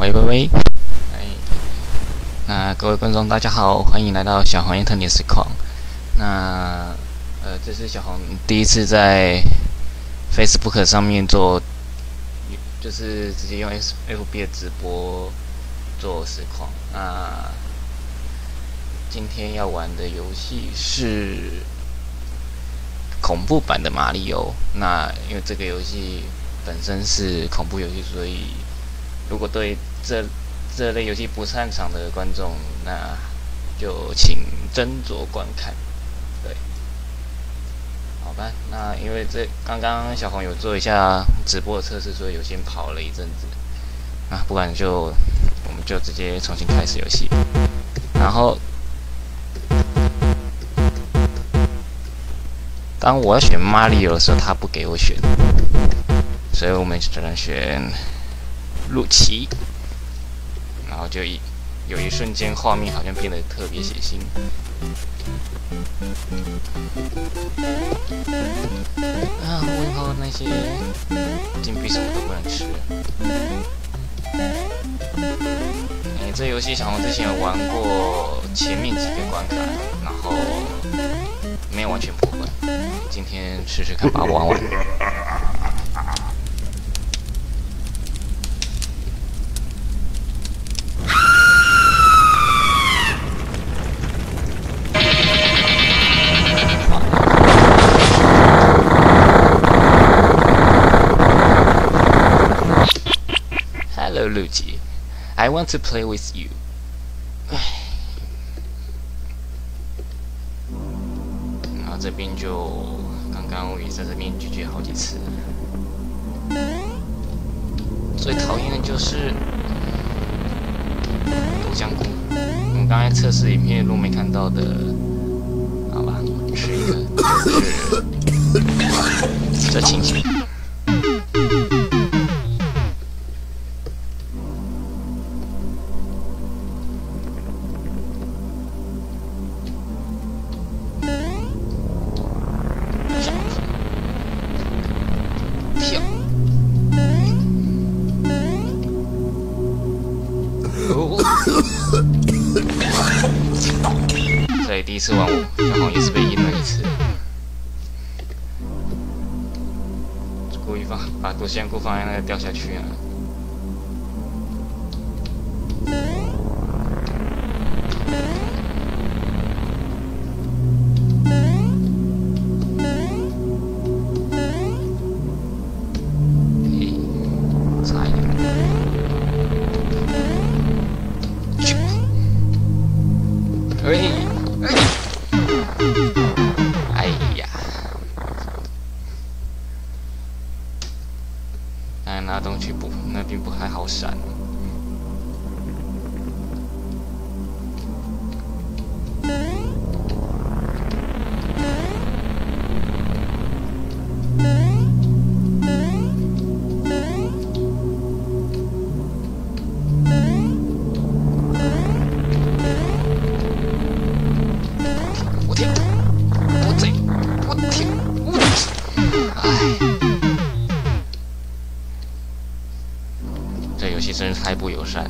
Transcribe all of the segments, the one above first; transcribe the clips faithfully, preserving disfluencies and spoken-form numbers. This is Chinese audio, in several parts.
喂喂喂，哎，那各位观众大家好，欢迎来到小黄特尼实况。那呃，这是小黄第一次在 Facebook 上面做，就是直接用 F B 的直播做实况。那今天要玩的游戏是恐怖版的马里奥。那因为这个游戏本身是恐怖游戏，所以如果对这这类游戏不擅长的观众，那就请斟酌观看。对，好吧。那因为这刚刚小黄有做一下直播的测试，所以有先跑了一阵子。啊，不然就我们就直接重新开始游戏。然后，当我要选马里奥的时候，他不给我选，所以我们只能选陆奇。然后就一有一瞬间，画面好像变得特别血腥。啊，问候那些金币什么都不能吃。哎，这游戏小红之前有玩过前面几个关卡，然后没有完全破关。今天试试看把它玩完。Hello, Luigi. I want to play with you. 然后这边就刚刚我也在这边拒绝好几次。最讨厌的就是豆浆菇。我们刚才测试影片如果没看到的，好吧，吃一个就是这情形。所以第一次玩我，小黄也是被阴了一次。故意放把多香菇放在那个掉下去啊！嘿，差一点。哎呀！哎，拿东西不，那并不还好闪。这游戏真是太不友善了。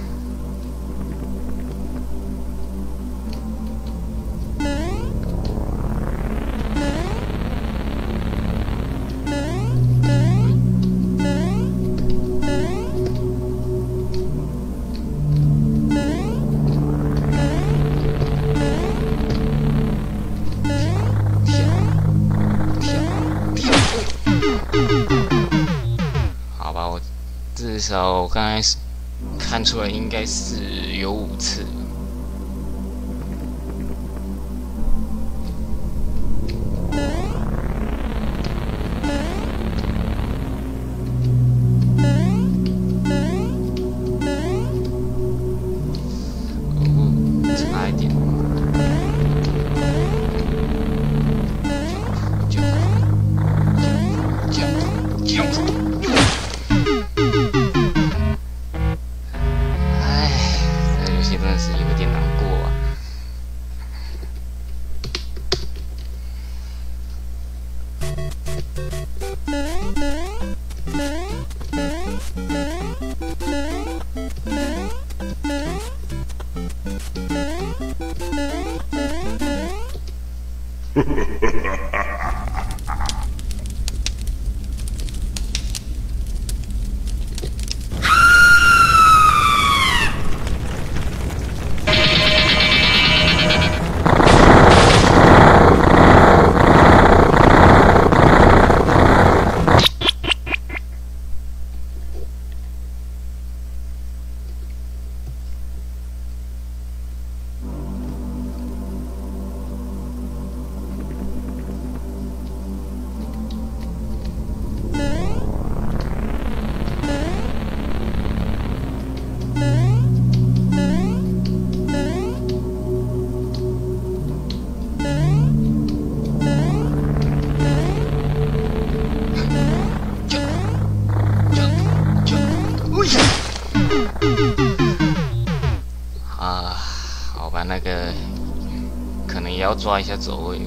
好吧，我至少我刚才看出来应该是有五次。哦，差一点。哎，这游戏真的是也要抓一下走位。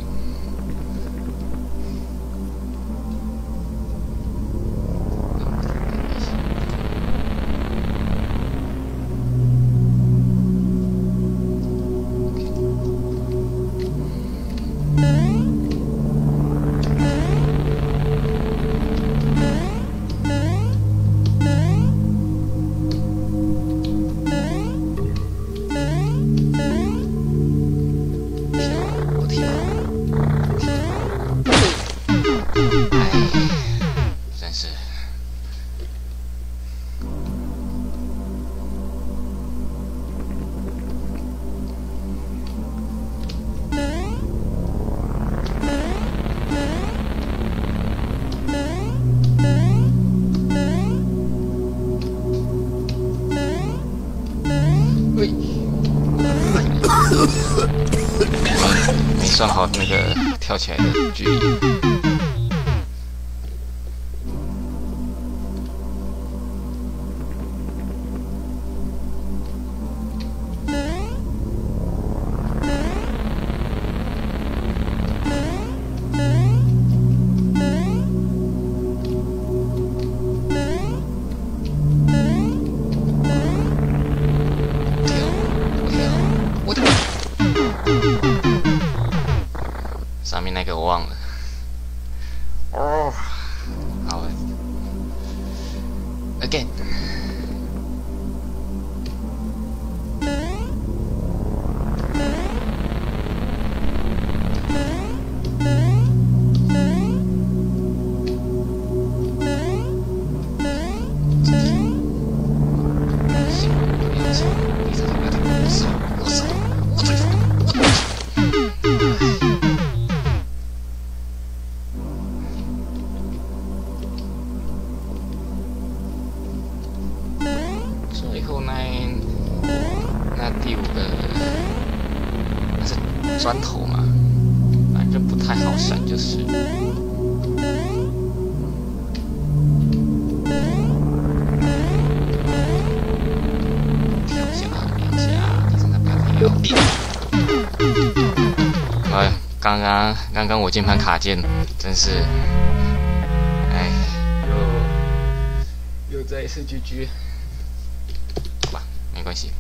没算好那个跳起来的距离。上面那个我忘了。哦，好了 ，again。最后那那第五个那是砖头嘛，反正不太好闪就是。跳一下，两下，第三下不要太用力。哎，刚刚刚刚我键盘卡键，真是，哎，又又再一次 G G。吧，没关系。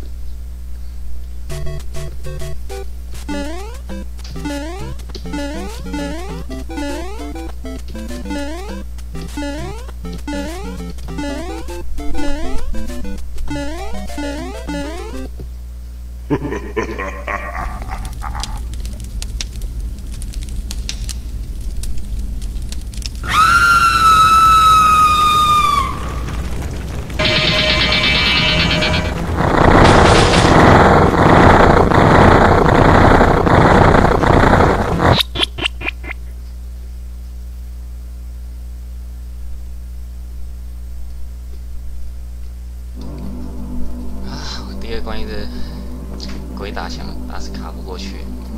第二关一的鬼打墙，打是卡不过去。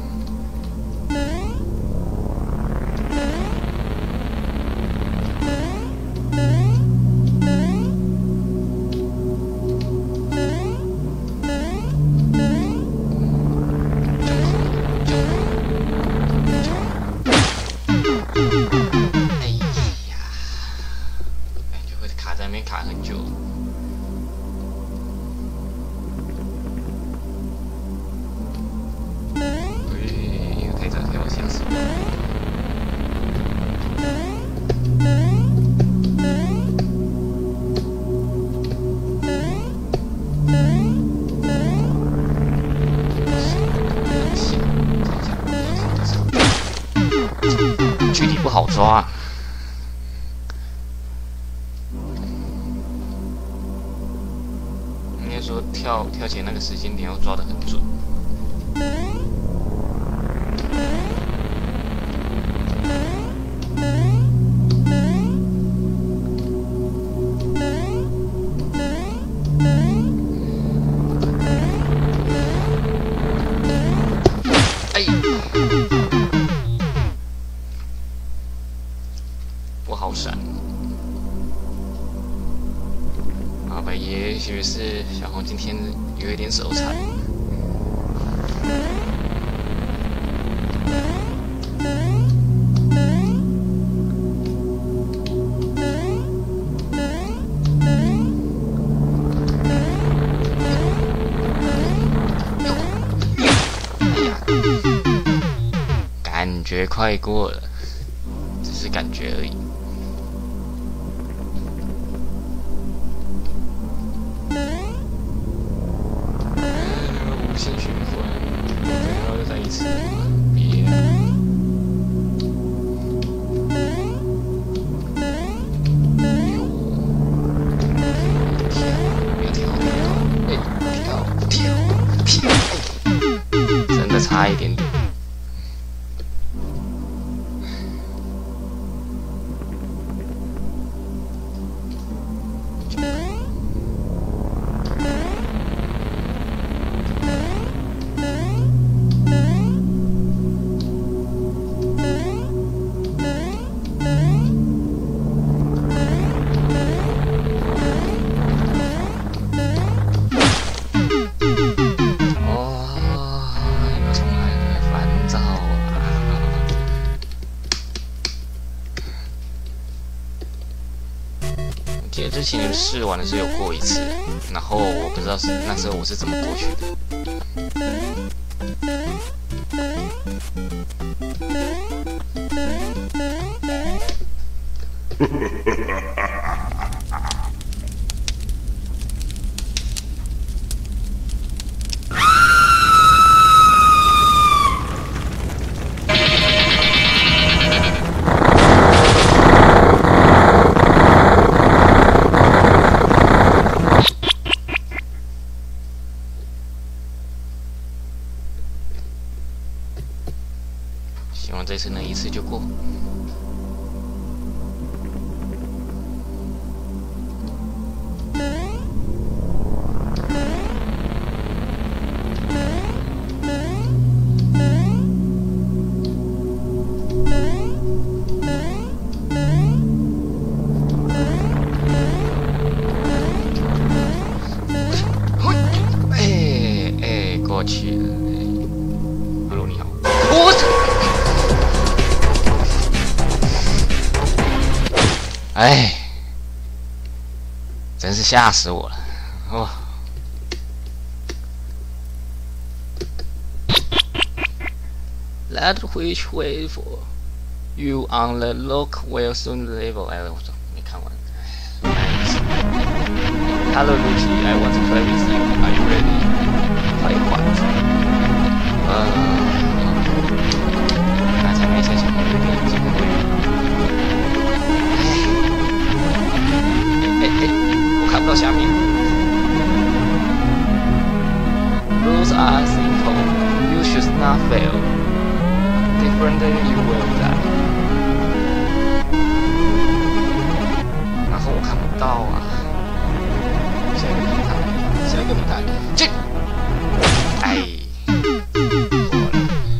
哎呀，感觉会卡在那边卡很久。距离不好抓，应该说跳跳起来那个时间点要抓得很准。哎，不好闪。啊，吧，也许是小红今天有一点手残。 快过了，只是感觉而已。无限循环，然后又再一次，别。差一点点。记得之前试玩的时候有过一次，然后我不知道是那时候我是怎么过去的。希望这次能一次就过。哎哎，过去了。Hello， 你好。我。哎，真是吓死我了！哦。Let which wait for you on the lock will soon level。哎，我操，没看完。Hello Luigi, I want to play with you. Are you ready? Play what? 呃，刚才没猜成，我有点机会。哎哎，我看不到下面。Rules are simple. You should not fail. Differently, you will die. 然后我看不到啊。下一个平台，下一个平台，进。哎，过了。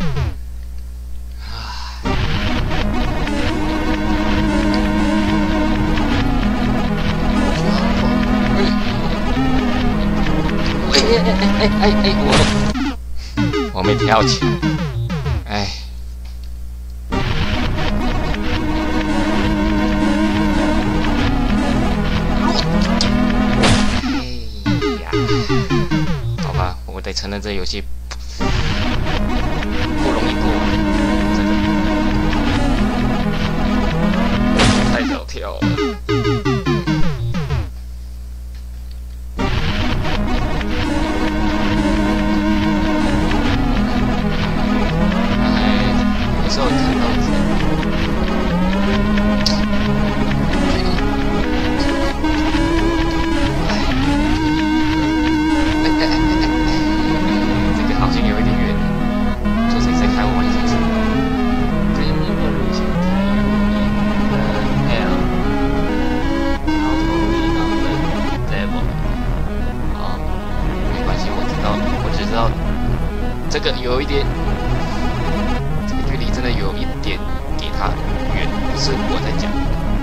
哎哎哎哎哎！我我没跳起来，哎。哎呀，好吧，我得承认这游戏不容易过，真的太早跳了。这个有一点，这个距离真的有一点给他远，不是我在讲。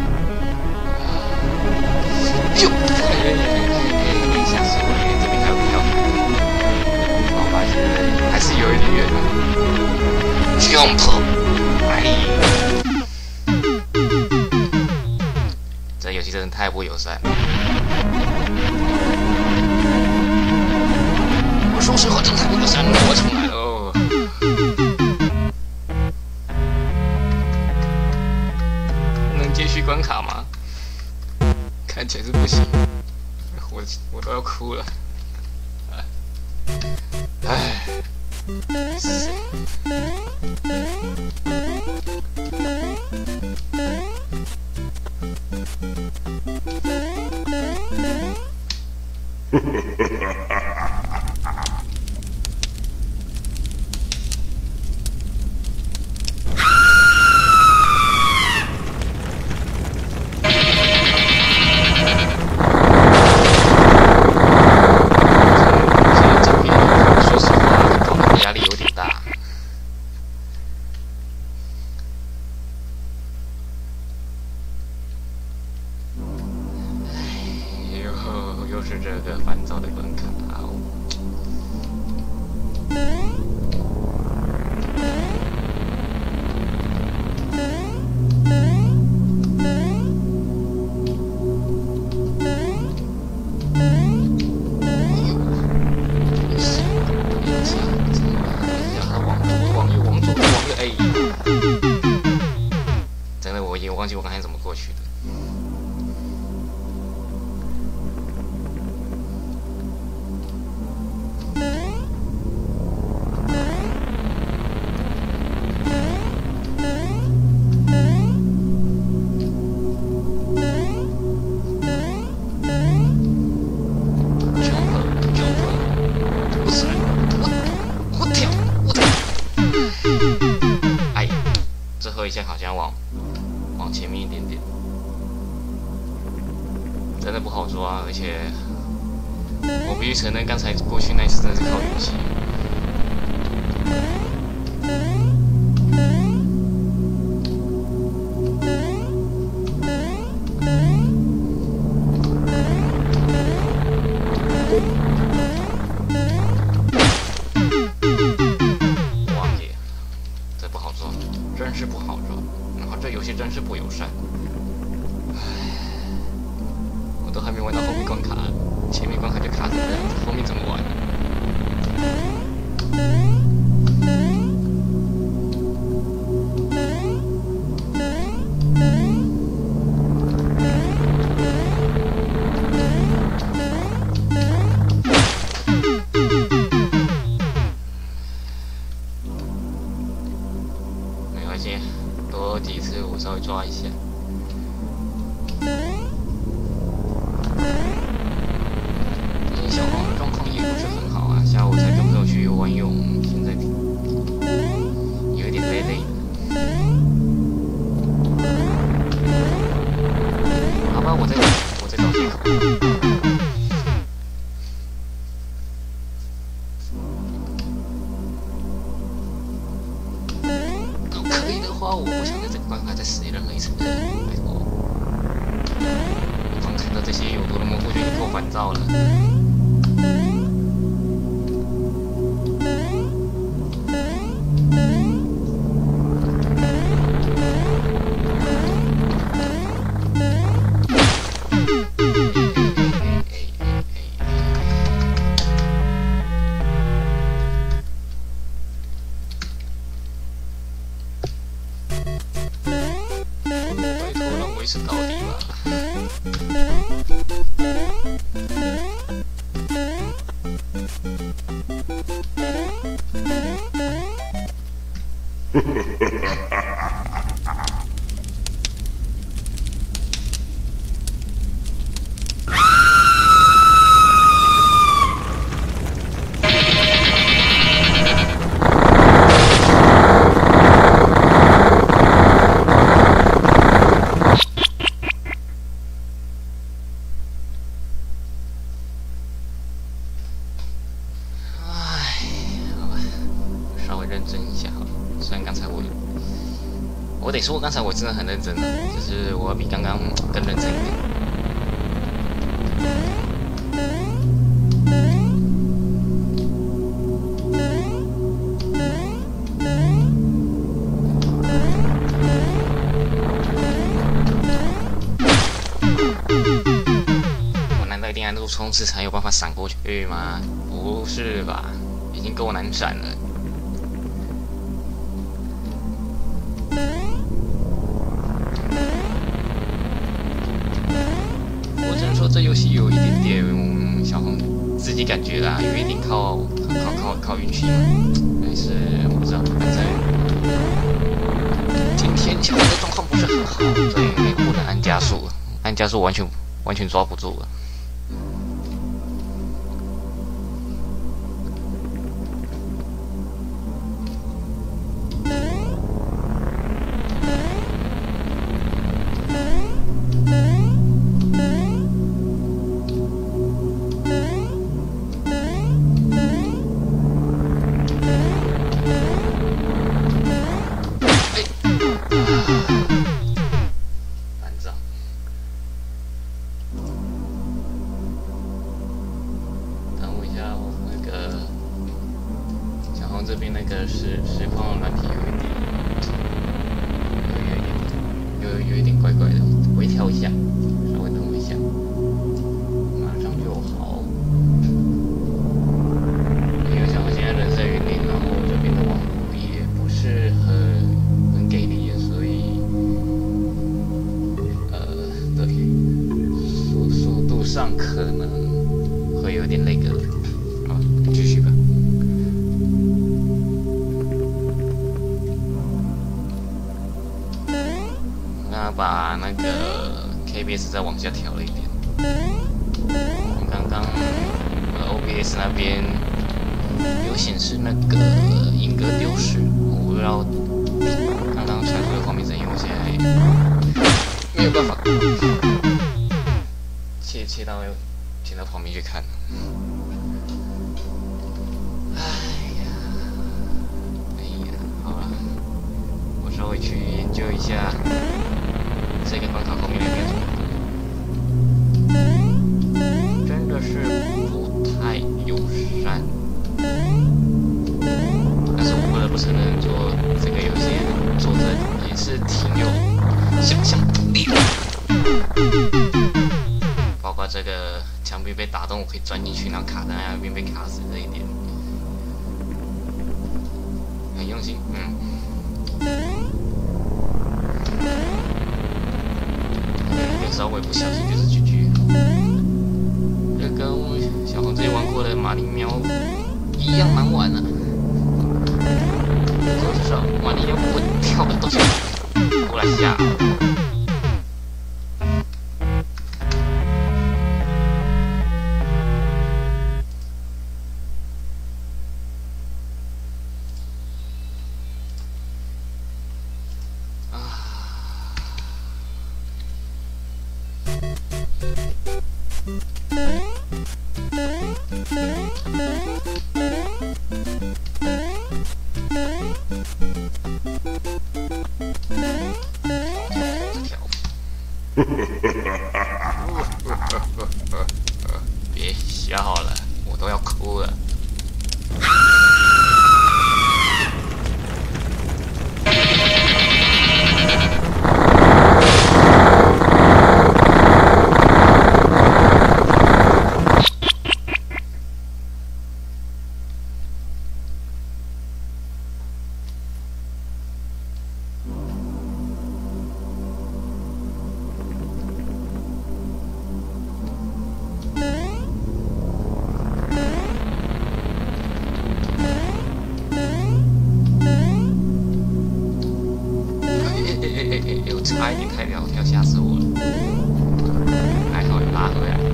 哟，哎哎哎哎，吓死我了！这边还有个跳台，我发现还是有一点远的。jump， 哎，这游戏真的太不友善了。我说实话，真太不友善了，我重来了。 接续关卡吗？看起来是不行，我我都要哭了。唉，是。又是这个烦躁的关卡。真的，我已经忘记我刚才怎么过去的。一下好像往往前面一点点，真的不好抓，而且我必须承认，刚才过去那一次真的是靠运气。真是不好抓，然后这游戏真是不友善。唉，我都还没玩到后面关卡，前面关卡就卡成这样子，后面怎么玩？多几次我稍微抓一下。最近小黄的状况也不是很好啊，下午才跟朋友去游完泳，现在有一点累累的。好吧，我再我再找借口。我不想在这个关卡再死任何一次，拜托！光看到这些有毒的蘑菇就已经够烦躁了。维持到底吧。认真一下好了，虽然刚才我，我得说，刚才我真的很认真，就是我要比刚刚更认真一点。我难道一定要路冲刺才有办法闪过去吗？不是吧，已经够难闪了。 说这游戏有一点点，嗯，小红自己感觉啦，有一点靠靠靠靠运气嘛，但是我不知道，反正今天小红的状况不是很好，所以不能按加速，按加速完全完全抓不住了。这边那个实实况软体有一点，有有一点，有有一点怪怪的，微调一下，稍微等我一下，马上就好。因为像我现在人在云林，然后这边的网络也不是很很给力，所以呃，对，速速度上可能会有点那个，好，继续吧。把那个 K B S 再往下调了一点。刚刚呃 O B S 那边有显示那个音格丢失，我不知道刚刚传出的画面声音，我现在没有办法切切到切到旁边去看。哎呀，哎呀，好了，我稍微去研究一下。这个关卡后面那边真的是不太友善，但是我不得不承认，做这个游戏做的也是挺有想象力的。包括这个墙壁被打动，我可以钻进去，然后卡在那边被卡死这一点，很用心，嗯。稍微不小心就是 G G， 这跟小红之前玩过的马里喵一样难玩啊。不过至少马里喵不会跳的东西过来吓我。别笑了，我都要哭了。差一点太跳跳，吓死我了！还好有拉回来。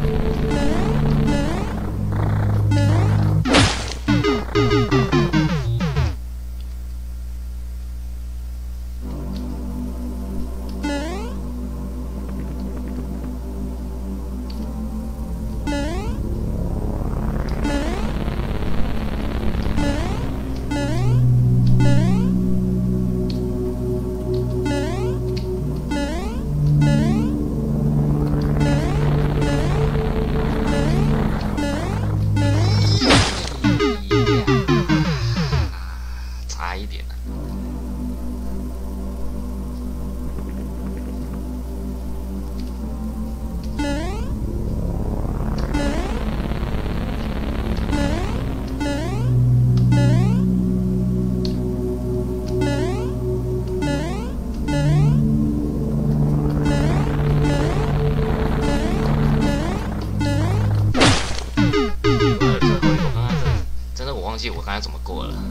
记我刚才怎么过了，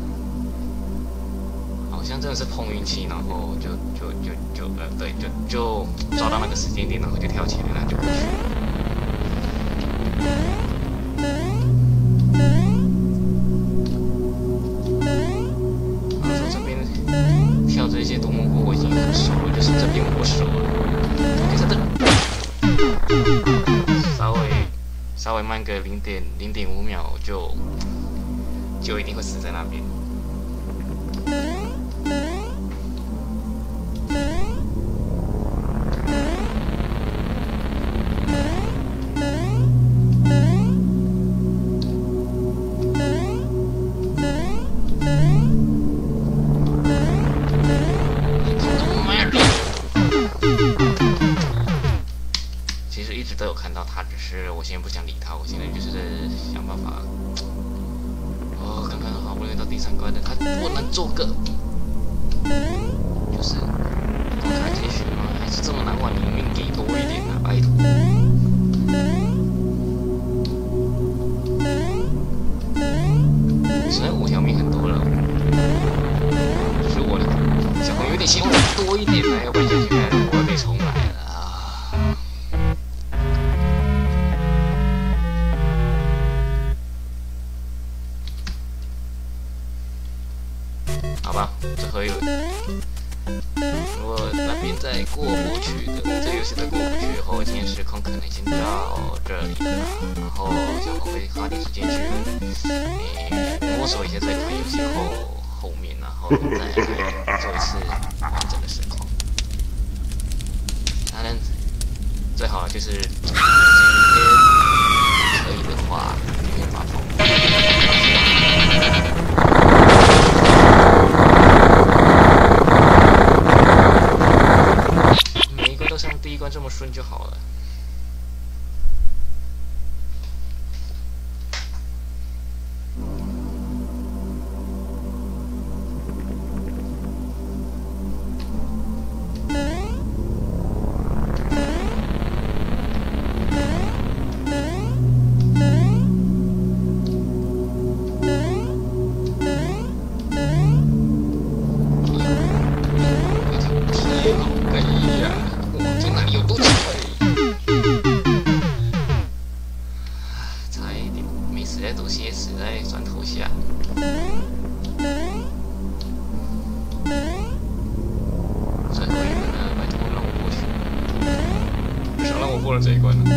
好像真的是碰运气，然后就就就就呃对，就就抓到那个时间点，然后就跳起来，然后就过去了。然后说这边跳这些独木锅我已经很熟了，就是这边我不熟了，就是这稍微稍微慢个零点零点五秒就就一定会死在那边。其实一直都有看到他，只是我现在不想理他，我现在就是在想办法。哦，刚刚好不容易到第三关的，他不能做个，就是关卡结局吗？还是这么难玩？你命给多一点啊，拜托。虽然五条命很多了，就是我的小朋友有点希望多一点啊，要不然下去我要被重来了。好吧，最后一轮，如果那边再过不去的，这游戏再过不去的话，我今天时空可能先到这里了，然后小红会花点时间去，诶、摸索一下这款游戏后后面，然后再做一次完整的实况。当然，最好就是今天可以的话，就可以把风。像第一关这么顺就好了。过了这一关了。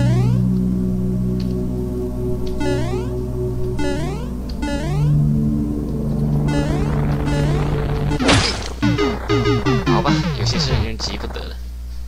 好吧，有些事人急不得了。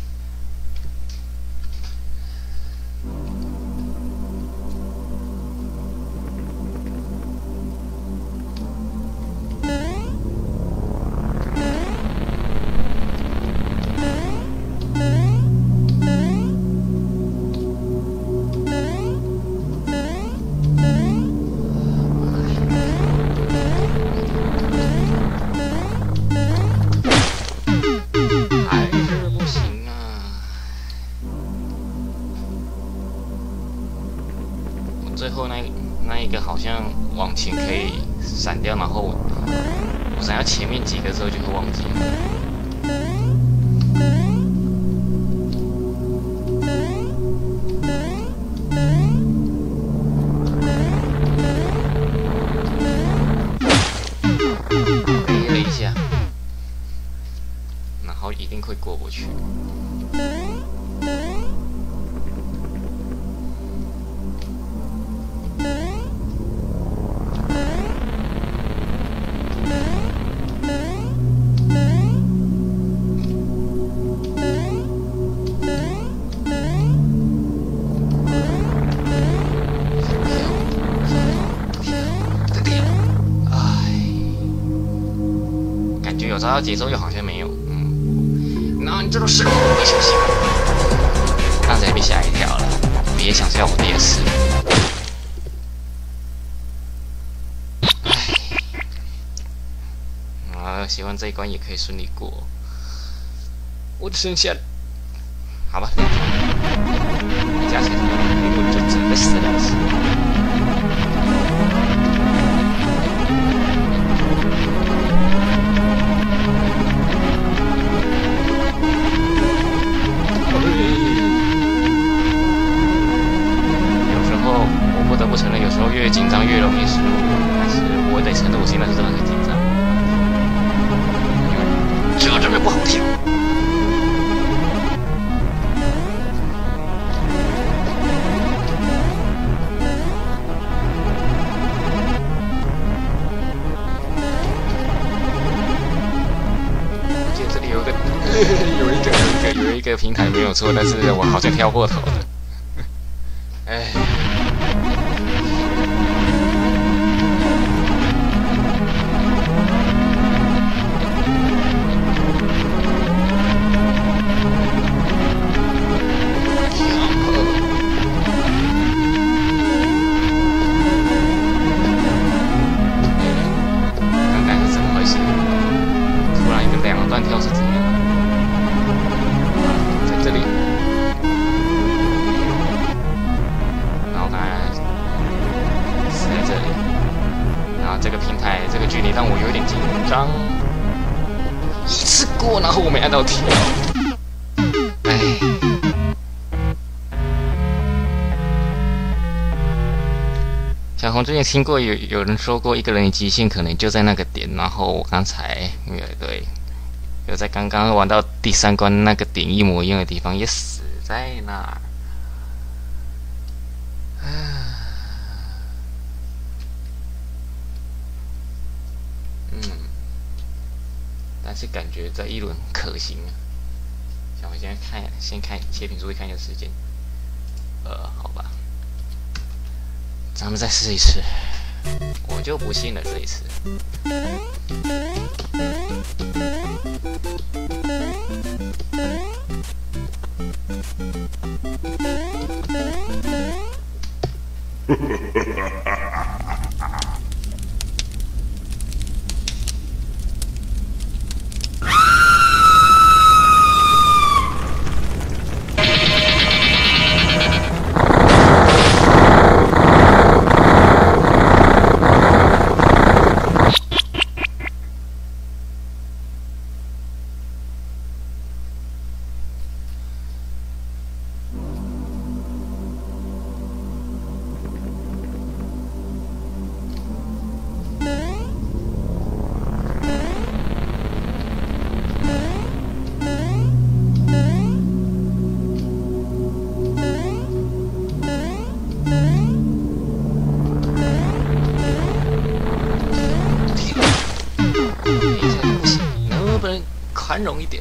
最后那那一个好像往前可以闪掉，然后我闪到前面几个之后就会忘记了。飞了一下，然后一定会过不去。有找到节奏，又好像没有。嗯，然后你这种事，别小心。刚才被吓一跳了，别想笑我的也是。唉，啊，希望这一关也可以顺利过。我只剩下，好吧，加起来我就只能死两次。 越紧张越容易失误，但是我得承认我现在是真的很紧张，因为这这边不好跳。我记得这里有一个有一个有一个有一个平台没有错，但是我好像跳过头了。哎。跳是怎样？在这里，然后刚才是在这里，然后这个平台这个距离让我有点紧张，一次过，然后我没按到跳，哎。小红最近听过有有人说过，一个人的极限可能就在那个点，然后我刚才因为对。有在刚刚玩到第三关那个点一模一样的地方，也死在那儿。嗯，但是感觉这一轮可行啊。想我现在看，先看切屏注意看一下时间。呃，好吧，咱们再试一次。我就不信了这一次。宽容一点。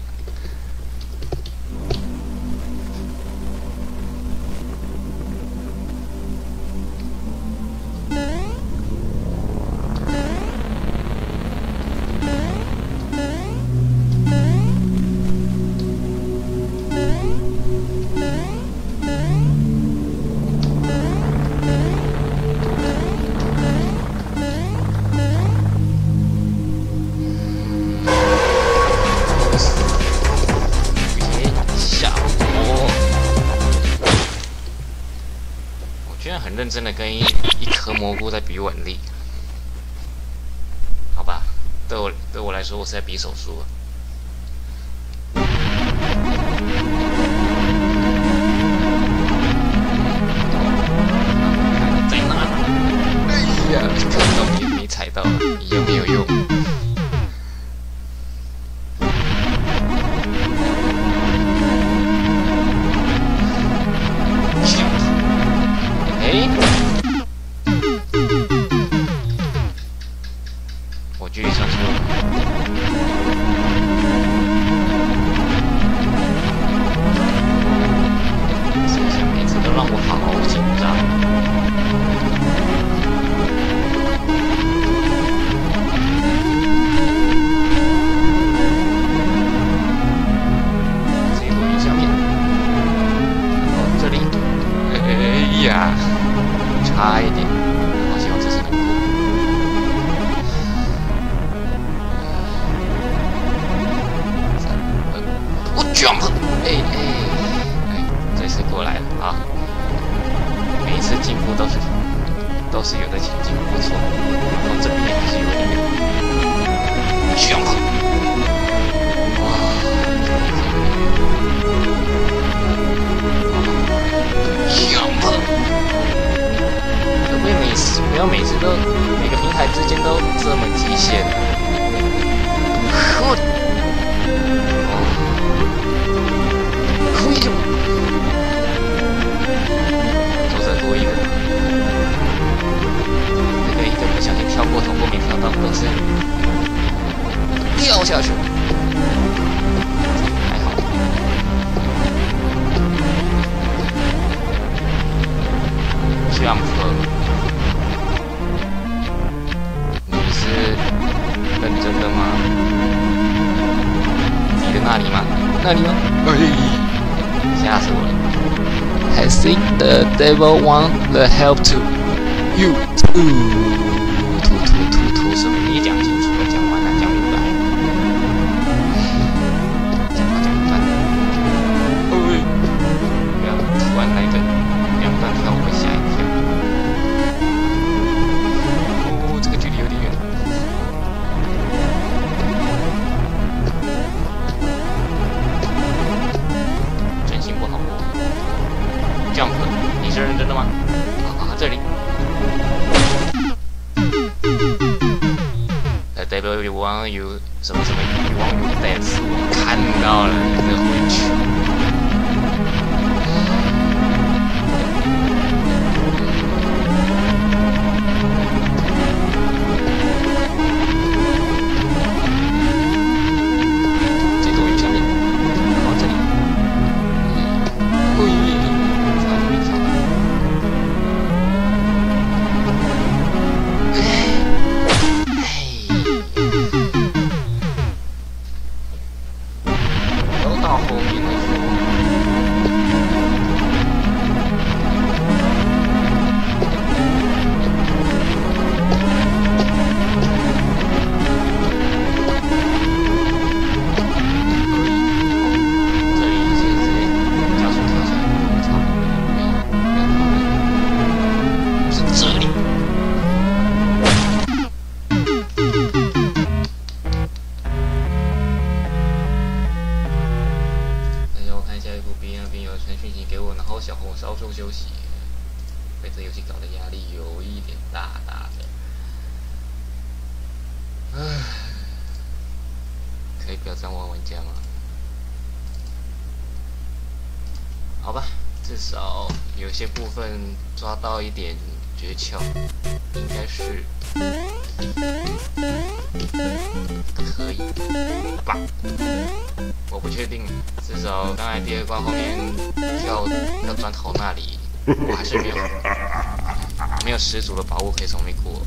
很认真的跟一一颗蘑菇在比腕力，好吧，对我对我来说，我是在比手速。在哪？哎呀，看到没没踩到，有没有用？哎，我距离算错了。这下每次都让我好紧张。这一路一下面，然后这里，哎呀！差一点，好希望这次能过。三二，我 jump， 哎哎哎，这次过来了啊！每一次进步都是都是有的前进，不错。然后这边也是有点远 ，jump， 哇，jump。不要 miss， 不要危险。呵，哦，故意的，作者故意的。这个一个不小心跳过头过没跳到，都是掉下去。还好。jump。你是认真的吗？你的那里吗？那里吗？哎，吓死我了 ！I think the devil want the help to you too。吐吐吐吐什么？你讲清楚了，讲完了，讲明白。讲话讲慢。哎，不要突然来个两段跳，我会吓一跳。哦，这个距离有点远。真心不好过。Jump， 你是认真的吗？啊，这里。The devil want you 什么什么 you want you dance， 我看到了你的回去。这座雨下面，好这里。嘿，差点没跳到。到后面的时候，这里直接直接加速跳下来，我操！是这里。给我，然后小红稍作休息，被这游戏搞得压力有一点大大的。唉，可以不要这样玩玩家吗？好吧，至少有些部分抓到一点诀窍，应该是可以吧。我不确定，至少刚才第二关后面跳到砖头那里，我还是没有没有十足的把握可以从没过。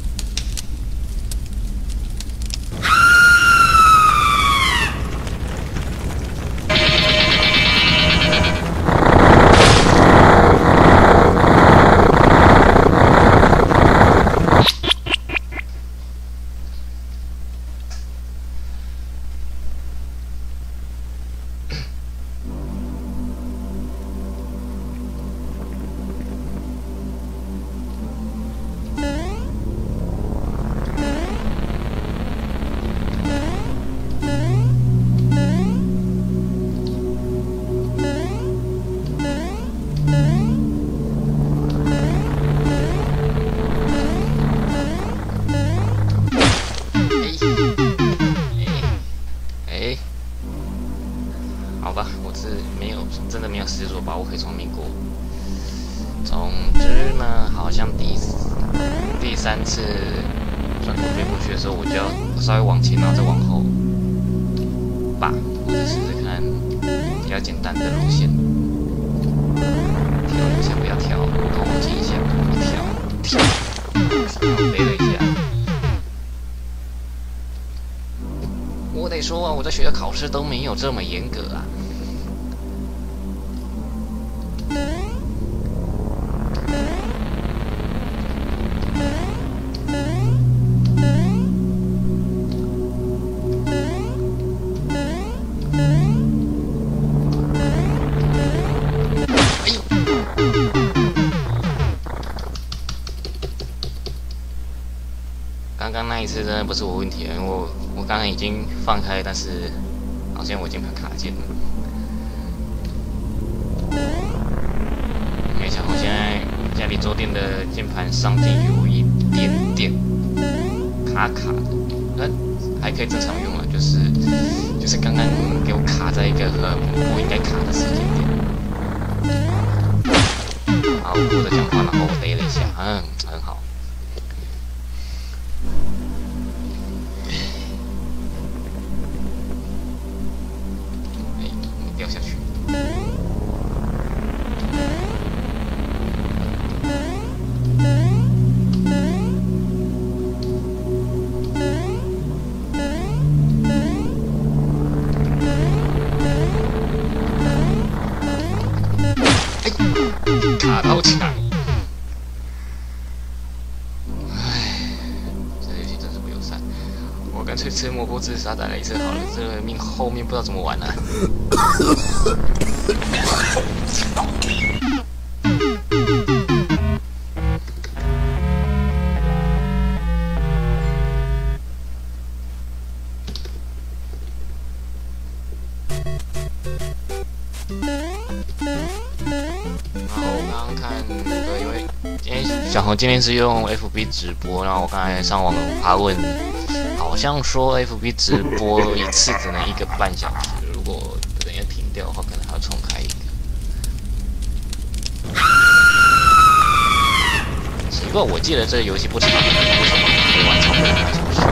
真的没有十足把握可以聪明过。总之呢，好像第第三次砖头飞过去的时候，我就要稍微往前，然后再往后吧，或者试试看比较简单的路线。跳一下不要跳，然后往前一下，跳跳，然后飞了一下。我得说啊，我在学校考试都没有这么严格啊。刚刚那一次真的不是我问题了，因为我我刚刚已经放开，但是好像我键盘卡键了。没想我现在家里桌垫的键盘上键有一点点卡卡的，那还可以正常用啊，就是就是刚刚给我卡在一个很不应该卡的时间点。好，我在讲话，然后我雷了一下，嗯，很好。哎，掉下去。卡到墙，唉，这个游戏真是不友善。我干脆吃蘑菇自杀再来一次好了，这个命后面不知道怎么玩了、啊。小红今天是用 F B 直播，然后我刚才上网爬问，好像说 F B 直播一次只能一个半小时，如果等一下停掉的话，可能还要重开一个。奇怪，我记得这个游戏不长，为什么可以玩超过两个小时？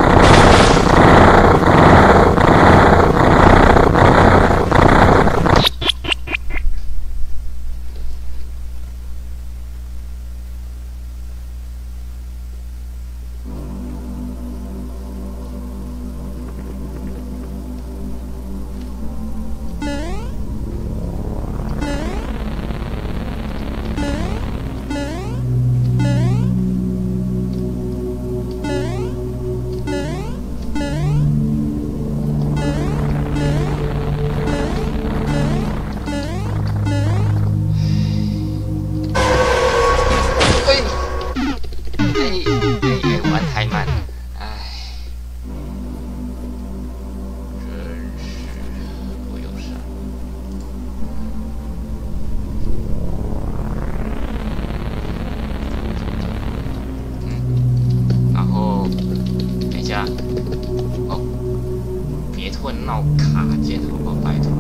闹卡键好不好？拜托。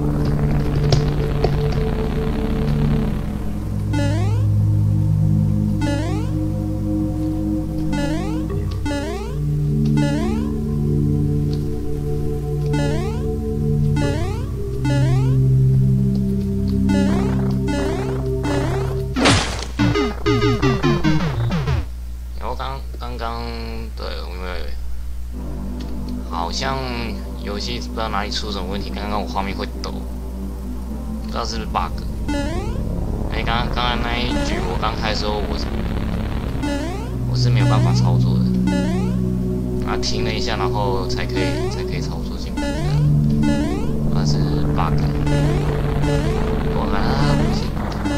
然后刚刚刚对，因为好像。游戏不知道哪里出什么问题，刚刚我画面会抖，不知道是不是 bug。哎，刚刚刚刚那一局我刚开的时候，我是我是没有办法操作的，啊停了一下，然后才可以才可以操作进去的，那是 bug。我看啊，不行。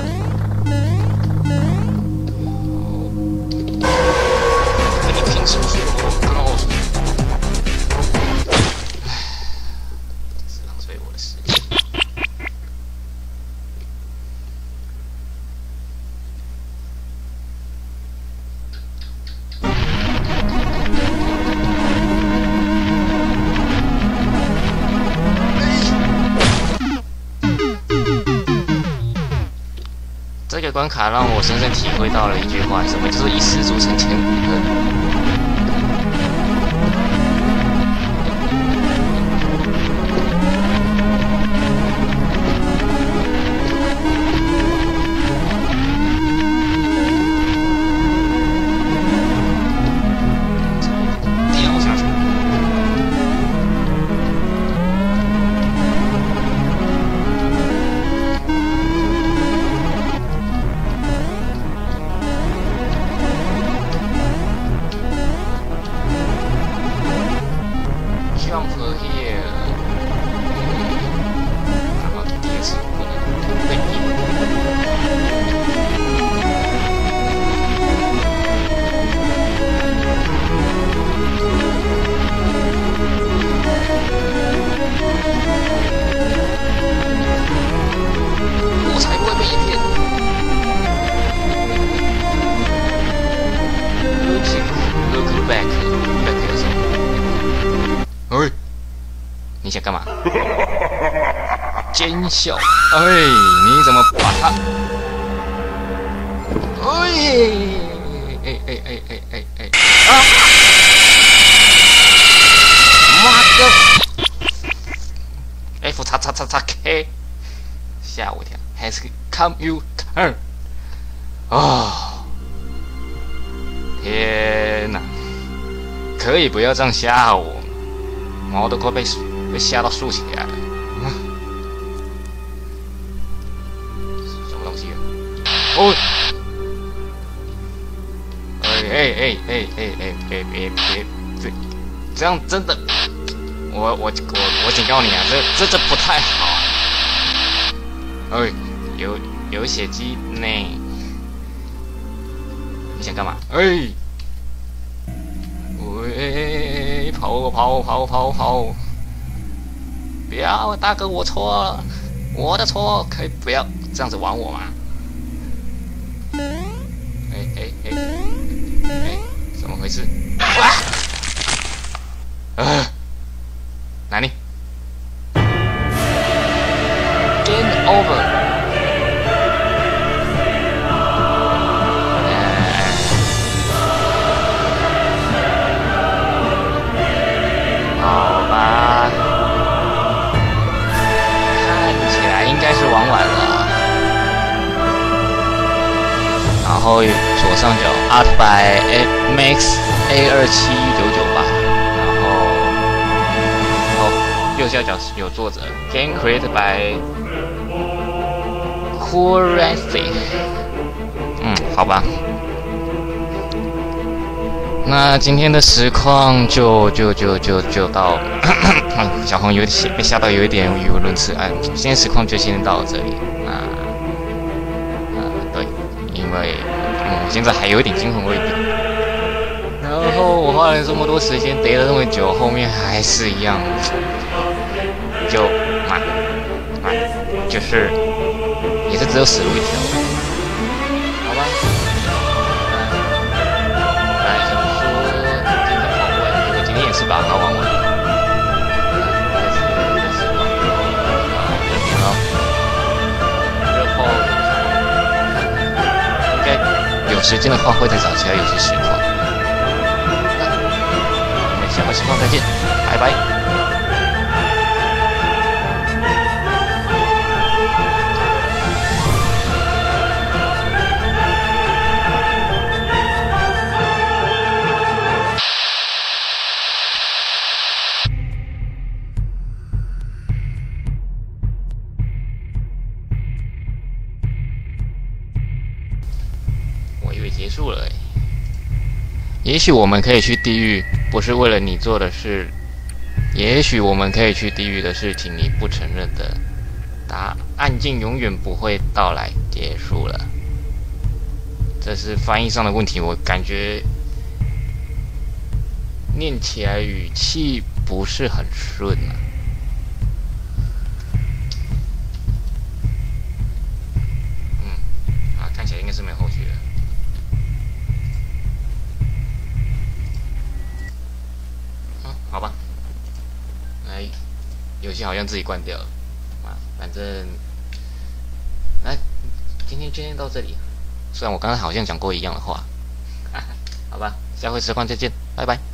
跟你拼手速，我刚刚我。这个关卡让我深深体会到了一句话：什么叫做一失足成千古恨？掉下去。 想干嘛？奸笑！哎，你怎么把他？哎哎哎哎哎哎哎！啊！妈的 ！F 叉叉叉叉 K， 吓我一跳 ！Has come you turn？ 啊！天哪！可以不要这样吓我，毛都快被被吓到竖起来了。什么东西啊？哦！哎哎哎哎哎哎别别别这这样真的，我我我我警告你啊，这这这不太好啊！哎，有有血迹呢，你想干嘛？哎！喂，跑跑跑跑跑！不要，大哥，我错了，我的错，可以不要这样子玩我吗？哎哎哎哎，怎么回事？啊！啊！哪里 ？Game over。玩完了，然后左上角 Art by Max A 二七九九吧，然后然后右下角有作者 Game created by Coolrathy。嗯，好吧，那今天的实况就就就就就到。小红有点被吓到，有一点语无伦次。哎，今天实况就先到这里。那，呃，对，因为嗯，现在还有一点惊魂未定。然后我花了这么多时间，逮了这么久，后面还是一样，就嘛嘛，就是也是只有死路一条。好吧。本来想说今天跑完，结果今天也是把它玩完。有时间的话，会再找其他游戏实况。我们下个实况再见，拜拜。结束了，也许我们可以去地狱，不是为了你做的事。也许我们可以去地狱的事情，你不承认的，答案境永远不会到来。结束了，这是翻译上的问题，我感觉念起来语气不是很顺啊。嗯，啊，看起来应该是没有后续的。好吧，哎，游戏好像自己关掉了啊，反正，来，今天今天到这里，虽然我刚才好像讲过一样的话，好吧，下回实况再见，拜拜。